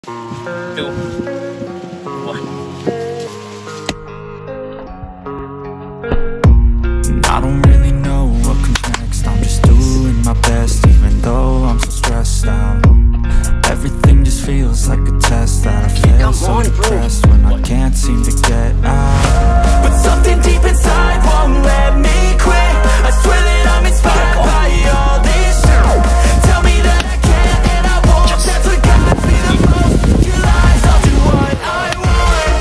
2, 1. I don't really know what comes next. I'm just doing my best, even though I'm so stressed out. Everything just feels like a test that I fail, so depressed when I can't seem to get out. But something deep inside won't let me quit. I swear that I'm inspired by all this shit. Tell me that I can and I won't. That's what guides me the most. Your lies, I'll do what I want.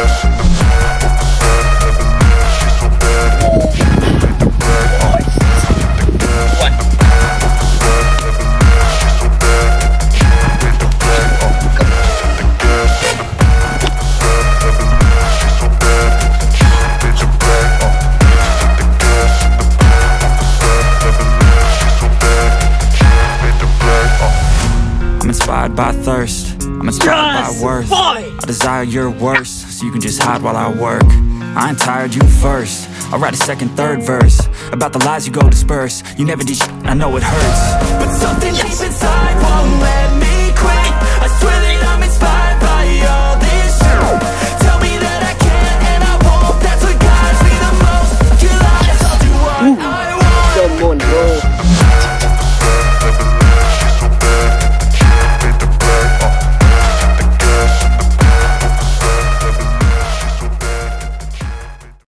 I'm inspired by thirst, I'm inspired by worth. I desire your worst, so you can just hide while I work. I ain't tired, you first. I'll write a second, third verse about the lies you go disperse. You never did shit, I know it hurts. But something deep inside won't let me